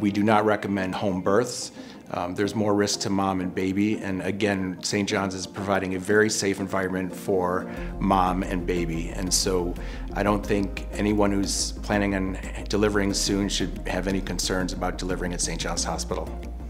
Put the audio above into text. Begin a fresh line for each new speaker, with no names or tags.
We do not recommend home births. There's more risk to mom and baby, and again, St. John's is providing a very safe environment for mom and baby, and so I don't think anyone who's planning on delivering soon should have any concerns about delivering at St. John's Hospital.